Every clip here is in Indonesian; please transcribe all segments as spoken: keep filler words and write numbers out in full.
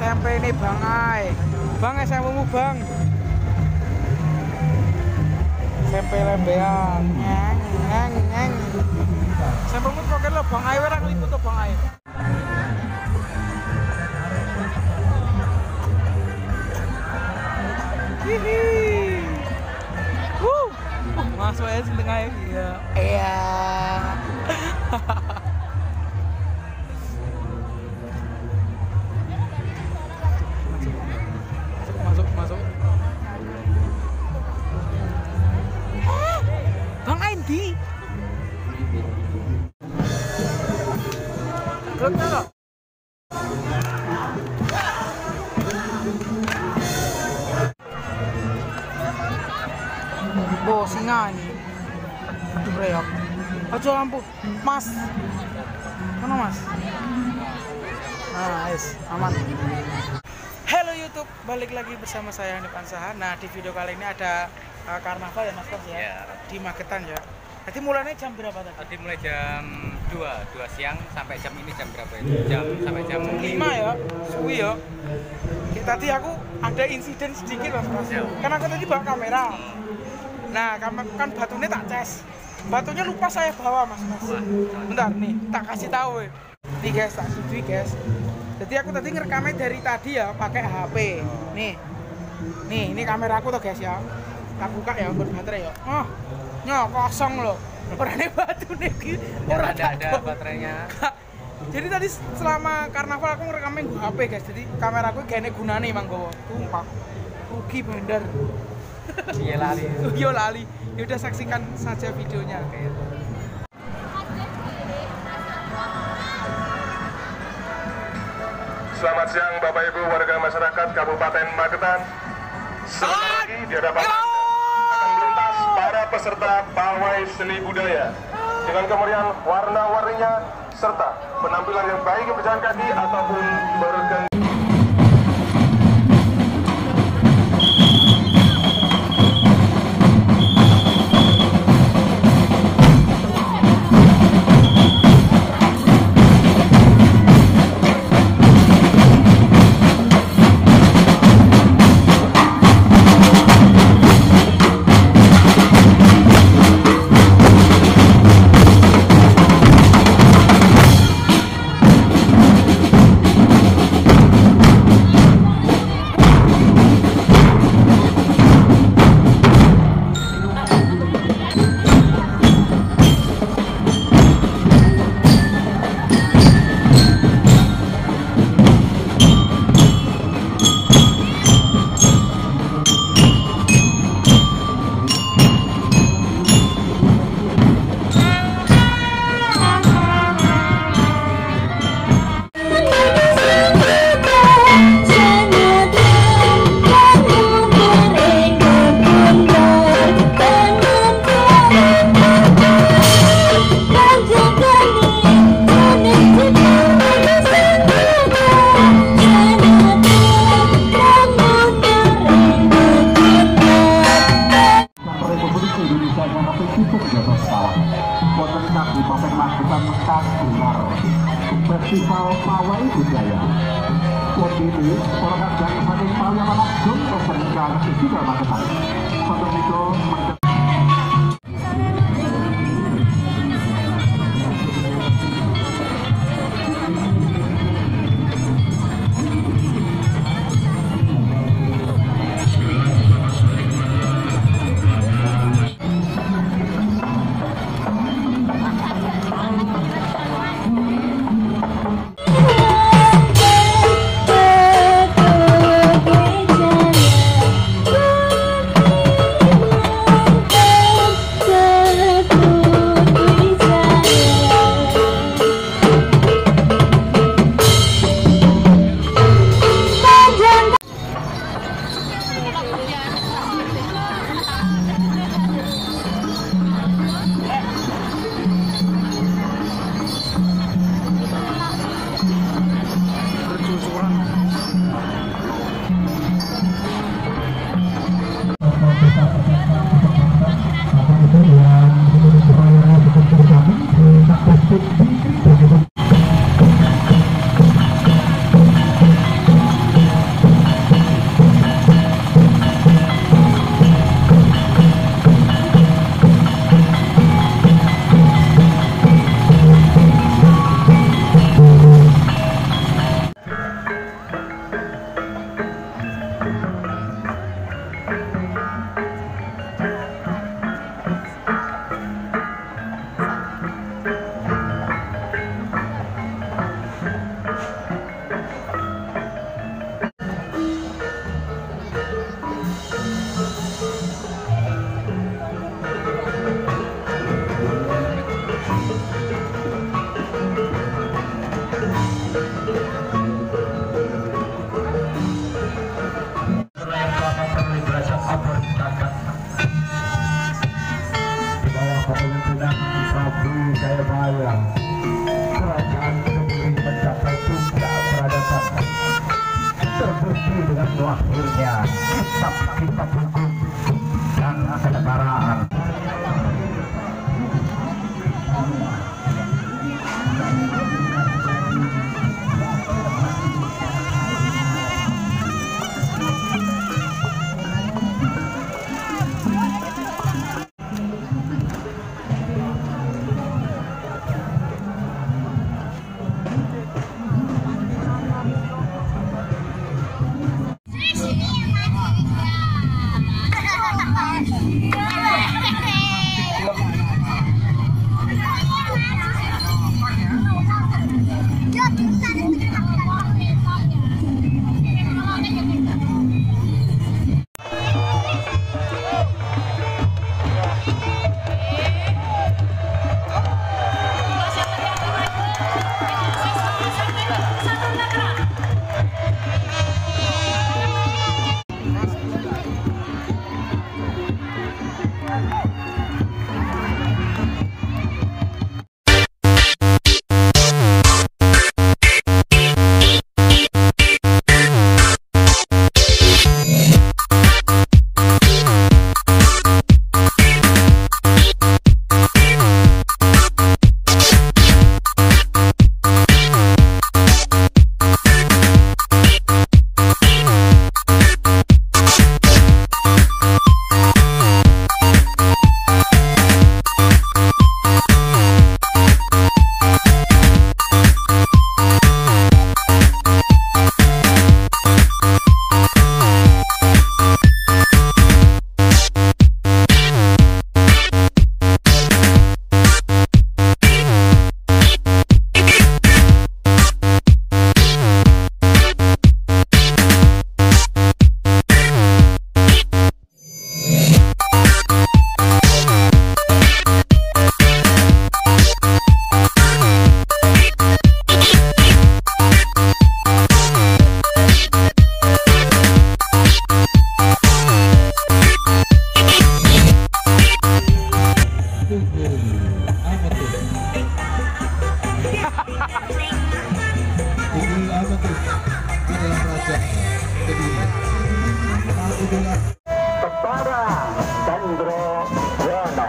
M P ini Bang Ai. Bang, S M P-mu Bang. S M P Lembean. Nyeng nyeng nyeng. S M P-mu pokoke lho Bang Ai ora ngliput to Bang Ai. Hihi. Wuh. Masuk aja sing tengah ya. Iya. Masuk, masuk. Eh, Bang Andi. Gelap enggak? Oh, singa ini. Aduh, reok. Aja lampu. Mas. Mana Mas? Nah, yes, aman. Halo YouTube, balik lagi bersama saya Hanif Ansahan. Nah, di video kali ini ada uh, karnaval ya Mas Kos ya? Ya. Di Magetan ya. Tadi mulainya jam berapa tadi? Tadi mulai jam dua, dua siang sampai jam ini jam berapa itu? Jam sampai jam lima ya. Suwi ya. Tadi aku ada insiden sedikit Mas Mas. Ya. Karena aku tadi bawa kamera. Nah, kan batunya tak cas. Batunya lupa saya bawa Mas Mas. Bentar nih, tak kasih tahu. Nih guys, tak sujui guys. Jadi aku tadi ngerekamnya dari tadi ya pakai H P. Nih. Nih, ini kameraku tuh guys ya. Tak buka ya berbaterai ya. Oh. Nyo kosong loh. Orangnya batu nih. Orang ada ada baterainya. Jadi tadi selama karnaval aku ngerekamnya gue H P guys. Jadi kameraku kayaknya gunane Mang Gowo. Tumpah. Rugi bandar. Iya lali. Yo lali. Ya udah saksikan saja videonya kayak itu. Selamat siang Bapak Ibu warga masyarakat Kabupaten Magetan. Sebentar lagi di hadapan Anda akan melintas para peserta pawai seni budaya dengan kemeriahan warna-warninya serta penampilan yang baik berjalan kaki ataupun berganti. Festival Pawai Budaya. Waktu ini orang yang paling paling langsung tersenggah di dalam Magetan. Satu itu pada Chandro Yono.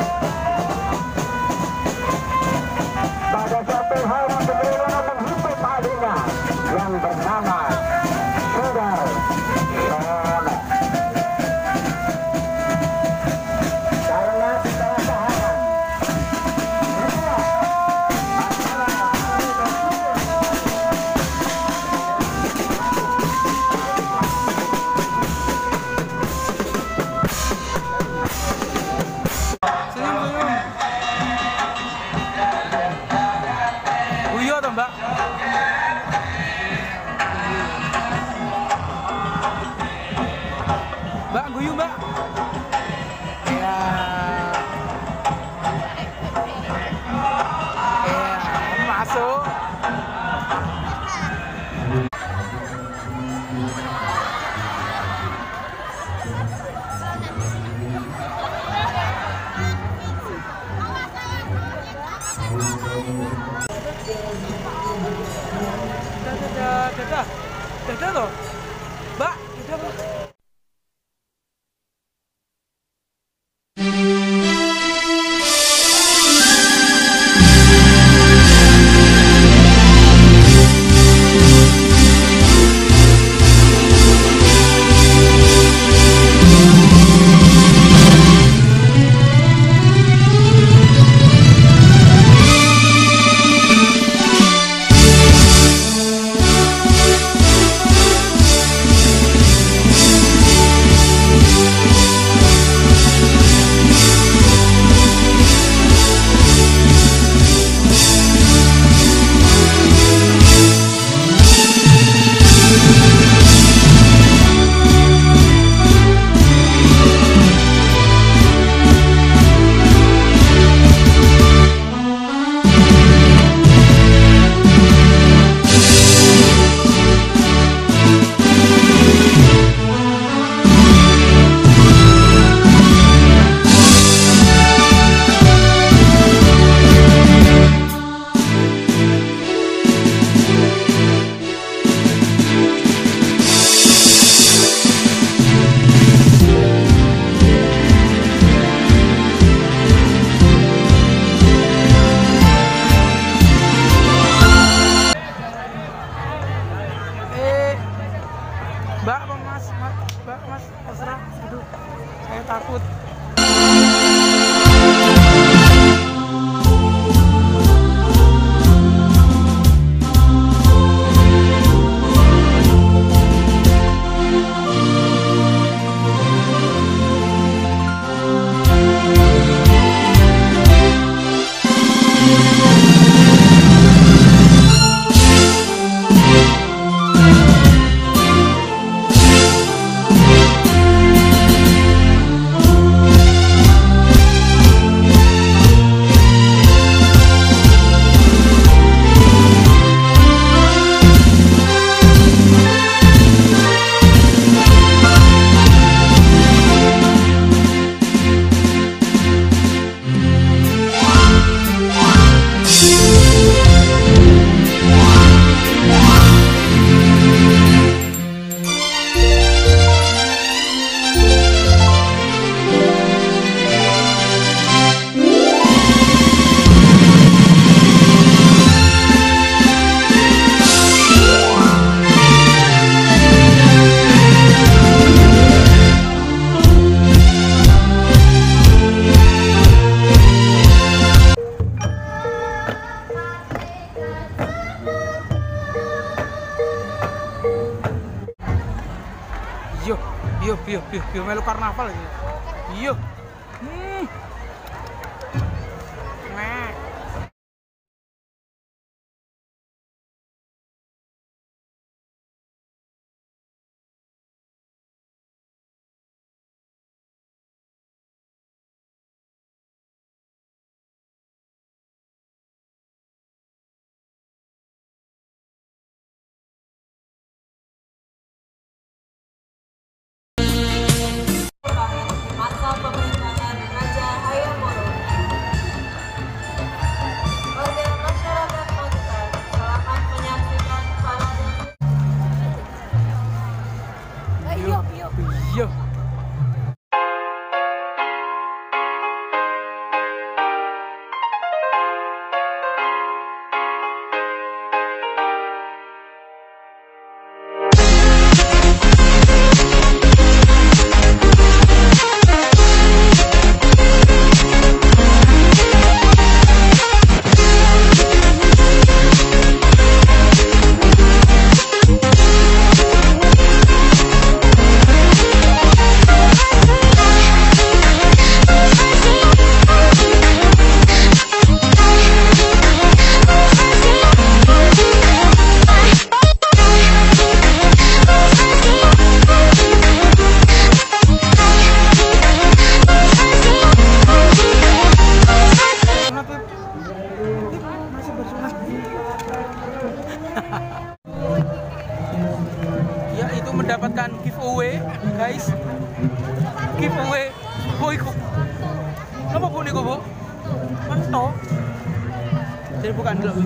Pada satu hari beliau menghimpun adiknya yang bernama Sudar Yono. Karena kesalahpahaman Mbak. Mbak, guyu Mbak. Ya. Ya, masuk. Dadah, dadah, dadah loh, Mbak, dadah Mbak. Mbak, mas, mas, Mbak, mas, terserah. Aduh, saya takut. Yo, yo, yo, yo, yo, melu karnaval ini. Yo. Hmm. Nah. Masa pemerintahan Raja Hayam Wuruk. Apa iku? Apa Bu niku, Bu? Mento. Jadi bukan dulu.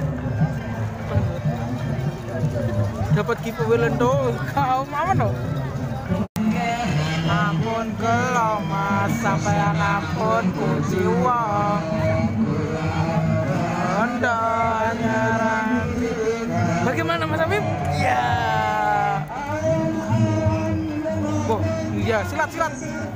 Dapat giveaway lento, kau mau no? Ampun kalau mas sampean ampun kuciwa. Anda nyerang. Bagaimana Mas Habib? Ya. Oh, iya silat silat.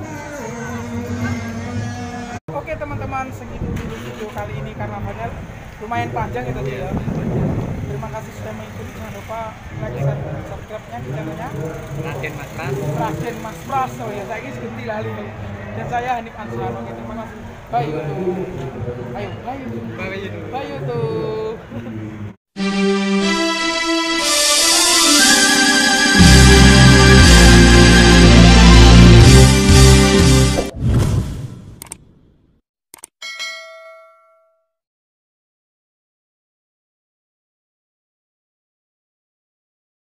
Oke teman-teman, segitu dulu video kali ini karena banyak lumayan panjang ya tadi ya. Terima kasih sudah mengikuti, jangan lupa like, share, dan subscribe-nya di channelnya Raden Mas Pras. Raden Mas Pras. Oh ya, saya ini ganti lali. Dan saya Hanif Ansar. Oke, terima kasih. Bye YouTube. Ayo, bye YouTube. Bye YouTube. Bye YouTube.